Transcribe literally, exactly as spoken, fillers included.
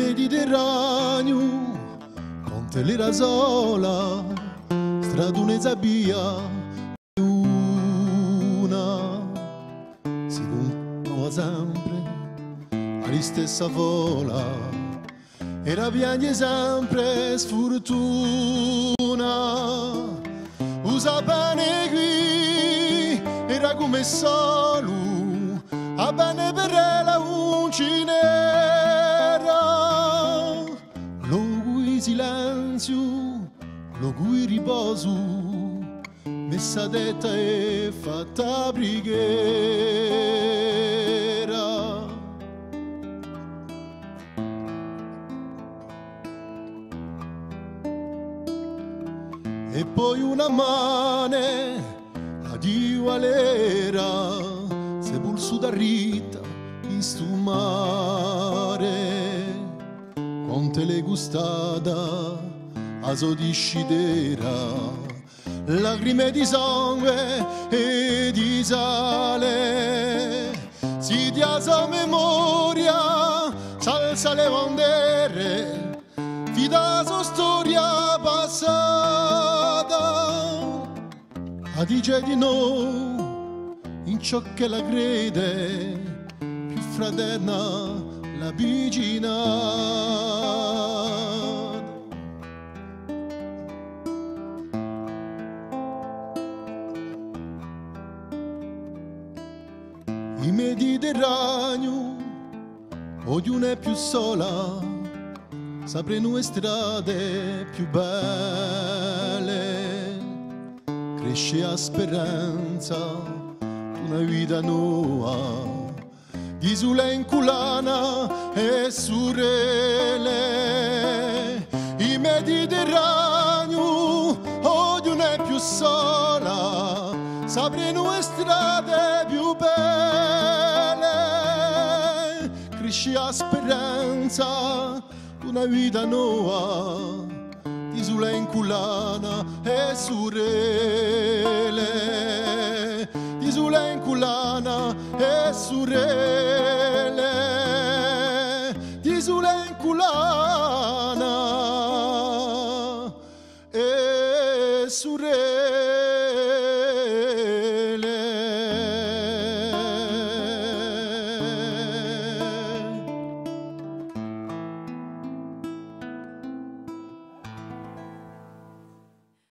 Mediterraneo, Monte l'era sola, stradune sabia, una si continua sempre alla stessa fola, era piagne sempre sfortuna, usa bene qui, era come solo, a bene per la uncinera, lo cui silenzio, lo cui riposo, messa detta e fatta preghiera. E poi una mane, a Dio alera, sepulso da Rita in stu mare, con te le gustada a sodiscidera, lacrime di sangue e di sale, si ti a sua memoria, salsa le bandere, fida sua storia passata, a dice di no, in ciò che la crede, più fraterna la vicina. Il Mediterraneo, ognuno è più sola, sapre noi strade più belle, cresce a speranza una vita nuova, di sula inculana e sorelle. Il Mediterraneo, ognuno è più sola, sapre noi strade più belle, cresce a speranza una vita nuova, di sula inculana e sorelle, di sula inculana e sorelle, di sula inculana e sorelle.